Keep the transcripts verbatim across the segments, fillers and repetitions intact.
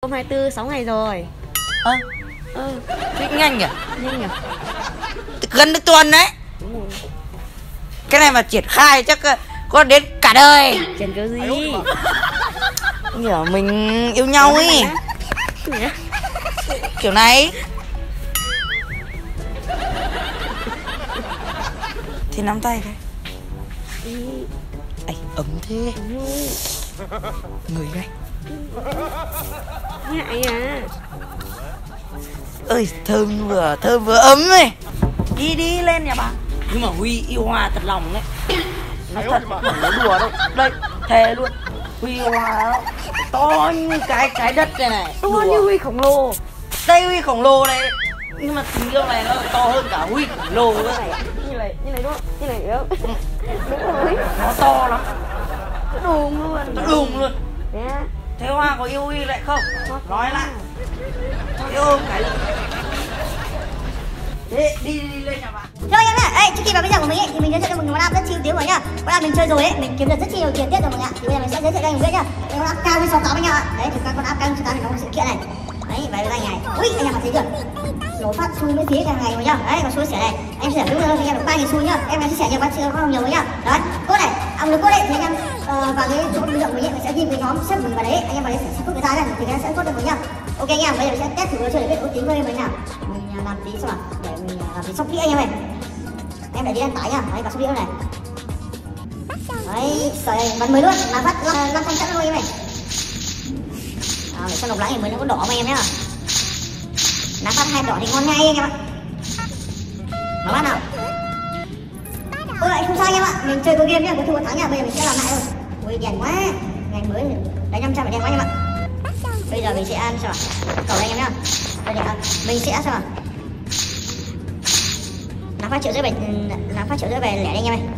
không hai tư, sáu ngày rồi. Ơ Ờ, thế nhanh nhỉ? nhanh nhỉ? Gần được tuần đấy. Đúng rồi. Cái này mà triển khai chắc có đến cả đời. Chuyện kiểu gì? Kiểu mình yêu nhau ấy. Kiểu này thì nắm tay cái. Ấy, ấm thế. Người đây. Ngại à. Ơi, thơm vừa thơm vừa ấm ấy. Đi đi lên nhà bà. Nhưng mà Huy yêu Hoa thật lòng đấy. Nói thật, không nói đùa đâu. Đây, thề luôn. Huy yêu Hoa đó, to như cái trái đất này này. To như Huy khổng lồ. Đây Huy khổng lồ này. Nhưng mà tình yêu này nó to hơn cả Huy khổng lồ nữa này. Như này, như này đúng không? Như này đúng không? Đúng rồi. Nó to lắm. Nó đùm luôn. Nó đùm luôn. Thế á? Thế Hoa có yêu Huy lại không? Nói lại. Yêu cái. Thế đi, đi đi lên nhà bạn. Rồi em ạ, ê, trước khi vào video của mình ấy, thì mình giới thiệu cho mọi người món ăn rất chill tiếng rồi nhá. Món ăn mình chơi rồi ấy, mình kiếm được rất nhiều tiền tiết rồi mọi người ạ. Thì bây giờ mình sẽ giới thiệu cho anh biết nhá. Đây món áp cao với sáu tám anh em ạ. Đấy, thì con áp cao với sáu tám thì nó một sự kiện này. Đấy, vậy đây này. Ui, anh em mà thấy chưa? Nổ phát xui miễn phí càng ngày rồi nhá. Đấy, còn xui sẻ này. Em sẽ đúng rồi, anh em được ba nghìn xui nhá. Em sẽ chia sẻ nhiều bác chưa không nhiều nhá. Đấy, cốt này, ăn được cốt đấy thì anh em uh, vào cái chỗ video của mình ấy, mình sẽ ghi cái nhóm sếp mình vào đấy. Anh em vào đấy sẽ cốt người ta ra thì cái sẽ cốt được mình nhá. Ok anh em, bây giờ mình sẽ test thử chơi để biết ước tính của em mình nào. Mình làm tí xem nào, để mình làm tí sóc kỹ anh em này. Em để đi đăng tải nha, đấy cả số video này. Đấy, sợi bắn mới luôn, làm phát năm trăm chắc luôn em này. À, để cho lộc lãi mới nó có đỏ mà em nhá. Làm phát hai đỏ thì ngon ngay anh em ạ. Nó bắt nào. Ôi lại không sao anh em ạ, mình chơi có game nhá, có thua có thắng nha, bây giờ mình sẽ làm lại thôi. Ui đèn quá, ngày mới đấy năm trăm phải đen quá anh em ạ. Bây giờ mình sẽ ăn sao? Cầu anh em nhá. Bây giờ mình sẽ sao? Làm phát triệu rưỡi về làm phát triệu rưỡi về lẻ đi anh em ơi.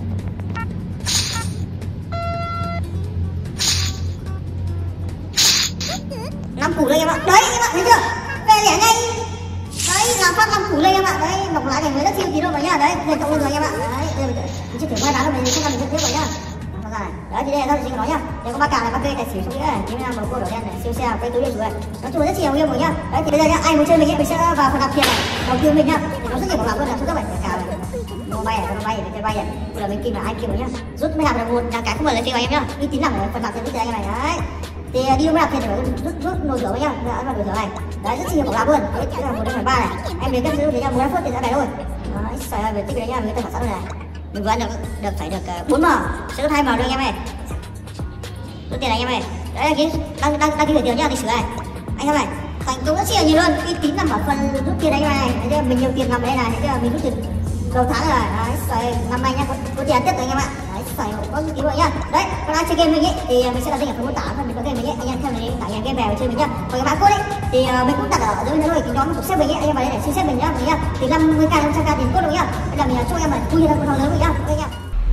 Năm củ lên em ạ. Đấy anh em ạ, thấy chưa? Về lẻ ngay. Đấy, làm phát năm củ lên em ạ. Đấy, đọc lại này mới rất chiêu tí đâu mà nhá. Đấy, lên cộng lên rồi anh em ạ. Đấy, bây giờ mình chưa thử quay bán rồi mình không làm mình tiếp rồi nhá. Đấy thì đây là giao dịch của nó nhá. Đây có ba càng này, ba cây tài xỉu xuống nữa này, chín mươi lăm mở cô đỏ đen này, siêu xe cây túi điện rồi. Nói chung là rất nhiều game rồi nhá. Đấy thì bây giờ nhá, ai muốn chơi mình ấy, mình sẽ vào phần nạp tiền này, đầu tư mình nhá. Thì nó rất nhiều bảo luôn là số các bạn cả này. Nó bay này, nó bay này, chơi bay này. Bây giờ mình kim là hai kim rồi nhá. Rút mới làm được một cái không mở lên chơi anh em nhá. Uy tín làm ở phần nạp tiền cho anh em này đấy. Thì đi đâu mới nạp tiền thì phải rút rút nồi rửa với nhá. Đã vào nồi rửa này. Đấy rất nhiều bảo làm luôn. Đấy là một đến phần ba này. Em đến cái giữ thì nhá, mười lăm phút thì ra này thôi. Đấy, xài về tích đấy nhá, mình ta phải sẵn rồi này. Mình vừa ăn được được phải được bốn mờ, sẽ được hai mờ được anh em này. Rút tiền này anh em này. Đấy là cái đăng đăng đăng ký gửi tiền nhá, lịch sử này. Anh em này, thành công rất là nhiều luôn. Uy tín nằm ở phần rút tiền anh em này. Thấy chưa? Mình nhiều tiền nằm ở đây này, thấy chưa? Mình rút tiền đầu tháng rồi. Đấy, xoay năm nay nhá, có, có tiền tiếp rồi anh em ạ. Đấy, xoay có tí rồi nhá. Đấy, còn ai chơi game mình ấy thì mình sẽ đặt link ở phần mô tả phần mình có game mình ấy. Anh em theo mình tải nhà game về chơi mình nhá. Còn cái mã code ấy thì mình cũng đặt ở dưới đây thôi. Cái nhóm của sếp mình ấy, anh em vào đây để xin sếp mình nhá, mình nhá. Thì năm mươi k năm trăm k tiền code rồi nhá. Bây giờ mình cho em là vui hơn con lớn rồi nhá. Ok nhá.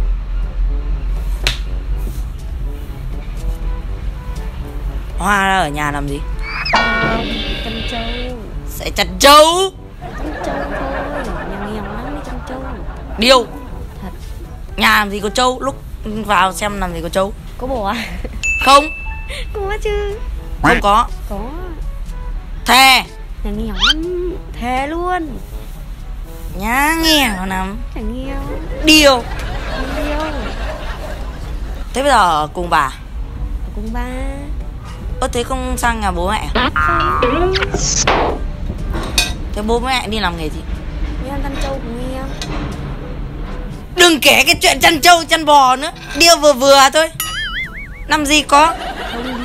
Hoa ở nhà làm gì? Chăn trâu. Sẽ chăn trâu. Chăn trâu thôi, nhà nghèo lắm đi chăn trâu. Điêu. Thật. Nhà làm gì có trâu, lúc vào xem làm gì có trâu. Có bò à? Không. Có chứ. Không có. Có. Thề. Nhà nghèo lắm, thề luôn. Nhà nghèo lắm. Nhà nghèo. Điêu. Điêu. Thế bây giờ ở cùng bà? Ở cùng ba. Ơ thế không sang nhà bố mẹ? Không. Thế bố mẹ đi làm nghề gì? Đi ăn chăn trâu cùng em. Đừng kể cái chuyện chăn trâu chăn bò nữa. Điêu vừa vừa thôi. Làm gì có. Không điêu.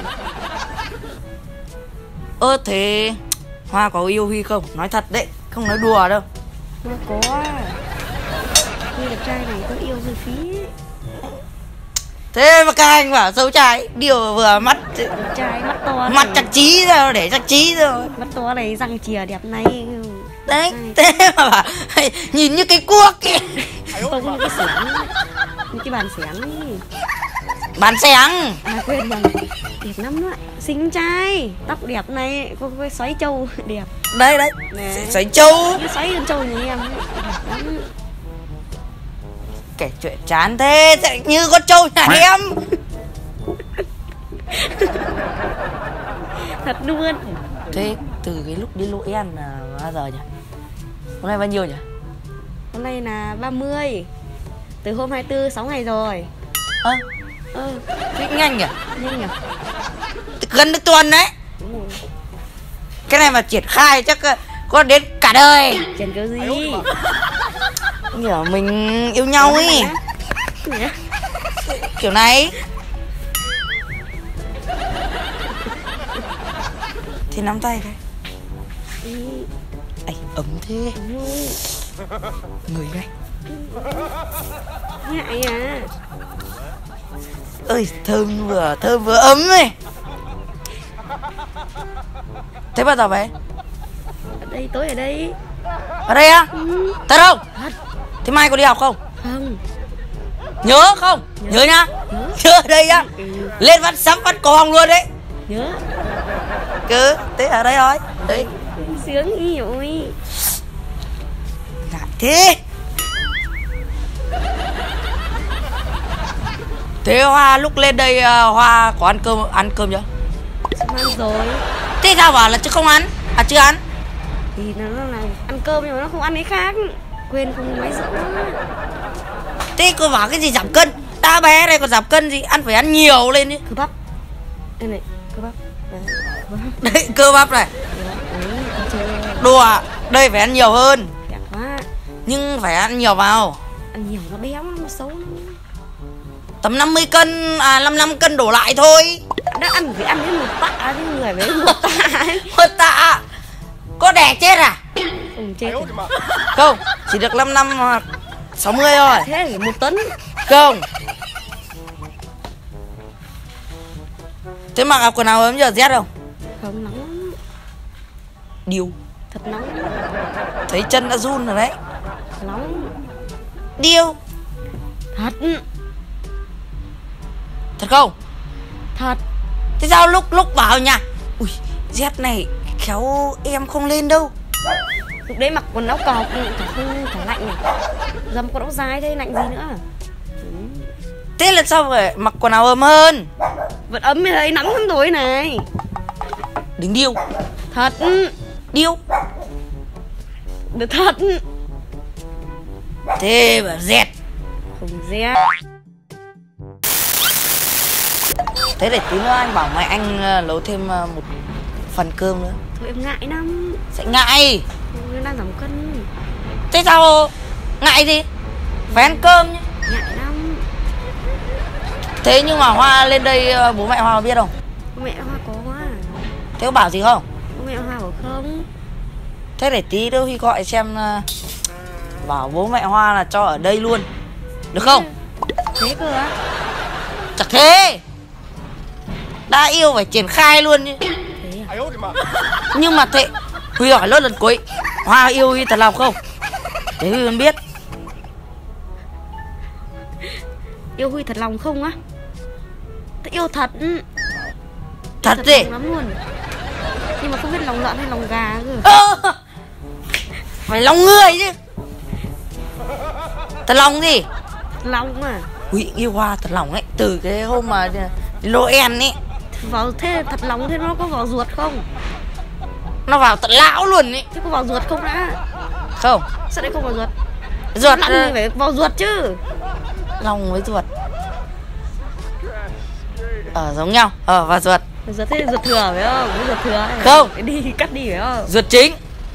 Ơ thế Hoa có yêu Huy không? Nói thật đấy, không nói đùa đâu. Nó có. Huy đẹp trai này có yêu hơi phí. Thế mà các anh bảo xấu trai. Điêu vừa mắt Đẹp trai mắt to. Mặt chắc trí rồi, để chắc trí rồi. Mắt to này, răng chìa đẹp này. Đấy, thế mà bảo nhìn như cái cuốc kìa. Không như cái xẻng. Như cái bàn xẻng ấy. Bàn xẻng. À quên bàn. Đẹp lắm đó. Xinh trai. Tóc đẹp này. Có cái xoáy trâu đẹp. Đây đấy. Nè. Xoáy trâu. Cái xoáy con trâu nhà em. Đẹp lắm. Kể chuyện chán thế, như con trâu nhà em. Thật luôn. Thế từ cái lúc đi Lội An là bao giờ nhỉ? Hôm nay bao nhiêu nhỉ? Hôm nay là ba mươi. Từ hôm hai mươi tư, sáu ngày rồi. Ơ à, Ờ thế nhanh nhỉ? Nhanh nhỉ? Gần được tuần đấy. Cái này mà triển khai chắc có đến cả đời. Chèn kiểu gì? Kiểu mình yêu nhau ấy. Kiểu này. Thì nắm tay cái. Ây, ấm thế. Người ngay. Ngại à. Ơi thơm vừa thơm vừa ấm ấy. Thế bao giờ về? Ở đây, tối ở đây. Ở đây á? Ừ. Thật không? Thật. Thế mai có đi học không? Không. Nhớ không? Nhớ, Nhớ nhá. Nhớ. Nhớ ở đây nhá. Ừ. Lên văn sắm văn còng luôn đấy. Nhớ. Cứ thế ở đây thôi. Đấy. Sướng ý ôi. Ngại thế. Thế Hoa lúc lên đây Hoa có ăn cơm ăn cơm chưa? Xong ăn rồi. Thế sao bảo là chứ không ăn? À chưa ăn? Thì nó là ăn cơm nhưng mà nó không ăn cái khác. Quên không máy rượu. Thế cô bảo cái gì giảm cân? Ta bé này còn giảm cân gì? Ăn phải ăn nhiều lên đi. Cơ bắp. Đây này, cơ bắp. Đấy, cơ bắp. Đấy, cơ bắp này. Đùa, đây phải ăn nhiều hơn. Đẹp quá. Nhưng phải ăn nhiều vào. Ăn nhiều nó béo, nó xấu lắm. Tầm năm mươi cân, à năm mươi lăm cân đổ lại thôi. Đã ăn phải ăn đến một tạ chứ người với một tạ ấy. Một tạ. Có đẻ chết à? Không chết. Không, chỉ được năm năm hoặc sáu mươi thôi. Thế thì một tấn. Không. Thế mặc áo quần áo ấm giờ rét không? Không, nóng lắm. Điêu. Thật nóng. Thấy chân đã run rồi đấy. Nóng. Điêu. Thật. Thật không? Thật. Thế sao lúc lúc bảo nhà ui rét này khéo em không lên đâu. Lúc đấy mặc quần áo cọp chả không chả lạnh này. Dầm quần áo dài thế lạnh gì nữa. Thế là sao phải mặc quần áo ấm hơn? Vẫn ấm như thế, nóng lắm rồi này. Đừng điêu. Thật. Điêu. Được thật. Thế mà rét. Không rét. Thế để tí nữa anh bảo mày anh nấu thêm một phần cơm nữa. Thôi em ngại lắm. Sẽ ngại. Em đang giảm cân. Thế sao ngại gì? Phải ăn cơm nhé. Ngại lắm. Thế nhưng mà Hoa lên đây bố mẹ Hoa biết không? Bố mẹ Hoa có quá. Thế có bảo gì không? Bố mẹ Hoa bảo không. Thế để tí nữa khi gọi xem bảo bố mẹ Hoa là cho ở đây luôn. Được không? Thế cơ á? Chắc thế. Đã yêu phải triển khai luôn chứ. Thế à? Nhưng mà thế Huy hỏi lốt lần cuối Hoa yêu Huy thật lòng không? Để Huy còn biết. Yêu Huy thật lòng không á? Thế yêu thật. Thật, thật gì? Lòng lắm luôn. Nhưng mà không biết lòng lợn hay lòng gà cơ. Ờ, phải lòng người chứ. Thật lòng gì? Lòng à? Huy yêu Hoa thật lòng ấy. Từ cái hôm mà Noel ấy. Vào thế thật lòng thế nó có vào ruột không? Nó vào tận lão luôn ấy. Thế có vào ruột không đã? Không. Sao lại không vào ruột? Ruột Lòng thì phải vào ruột chứ. Lòng với ruột Ờ giống nhau. Ờ và ruột. Ruột thế ruột thừa phải không? Cái ruột thừa ấy. Không. Phải đi cắt đi phải không? Ruột chính.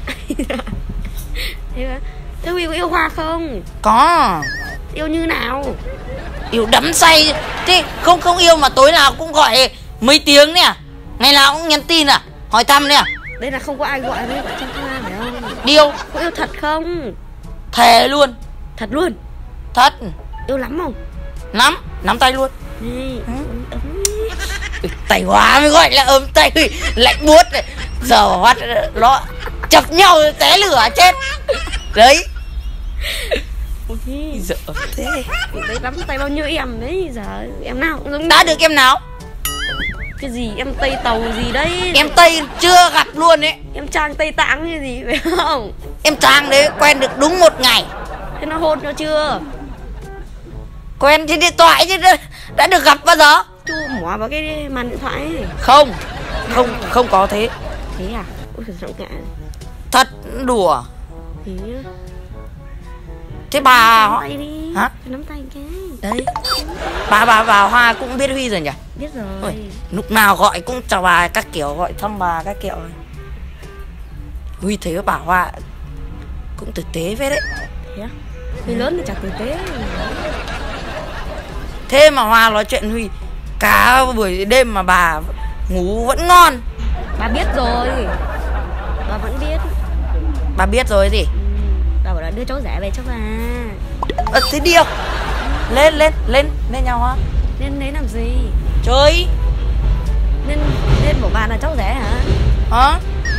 Thế á? Thế Huy có yêu Hoa không? Có. Yêu như nào? Yêu đắm say. Thế không không yêu mà tối nào cũng gọi mấy tiếng nè. Ngày nào cũng nhắn tin à? Hỏi thăm nè. Đây là không có ai gọi với gọi trong Hoa phải không? Điêu. Có yêu thật không? Thề luôn. Thật luôn? Thật. Yêu lắm không? Nắm. Nắm tay luôn. Này, ấm ấm. Tay Hóa mới gọi là ấm tay. Lạnh buốt này. Giờ bắt nó chập nhau té lửa chết. Đấy. Ôi, Giờ thế. đấy lắm tay bao nhiêu em đấy. Giờ em nào cũng giống. Đã được em nào? Cái gì em Tây Tàu gì đấy. Em Tây chưa gặp luôn ấy. Em Trang Tây Tạng hay gì phải không? Em Trang đấy quen được đúng một ngày. Thế nó hôn nó chưa? Quen trên điện thoại chứ đã, đã được gặp bao giờ? Chu mỏ vào cái màn điện thoại ấy. Không. Không, không có thế. Thế à? Ôi giời giọng ngạ. Thật đùa. Thế nhá. Thế bà Nắm tay đi. Hả? Nắm tay cái. Đấy. Bà bà vào Hoa cũng biết Huy rồi nhỉ? Biết rồi. Ôi, lúc nào gọi cũng chào bà các kiểu, gọi thăm bà các kiểu. Huy thấy bà Hoa cũng tử tế phết đấy. Thế á? Huy lớn thì chả tử tế. Thế mà Hoa nói chuyện Huy cả buổi đêm mà bà ngủ vẫn ngon. Bà biết rồi. Bà vẫn biết. Bà biết rồi gì? Ừ, bà bảo là đưa cháu rể về cho bà. Ờ, thế đi không? Lên, lên, lên, lên nhau Hoa. Nên đấy làm gì? Chơi. Nên nên bảo bà là cháu rể hả? Hả?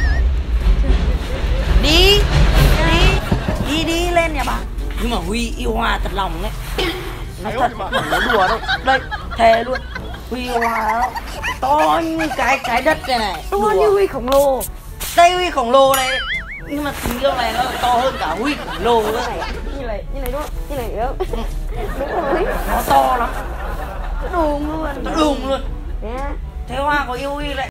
Đi. Đi. Đi đi lên nhà bà. Nhưng mà Huy yêu Hoa thật lòng đấy. Nói thật mà nói đùa đâu. Đây, thề luôn. Huy yêu Hoa đó. To như cái trái đất này này. To như Huy khổng lồ. Đây Huy khổng lồ này. Nhưng mà tình yêu này nó to hơn cả Huy khổng lồ nữa này. Như này, như này đúng không? Như này đúng không? Đúng rồi. Nó to lắm. Nó đùm luôn. Nó đùng luôn. Thế á? Thế Hoa có yêu Huy lại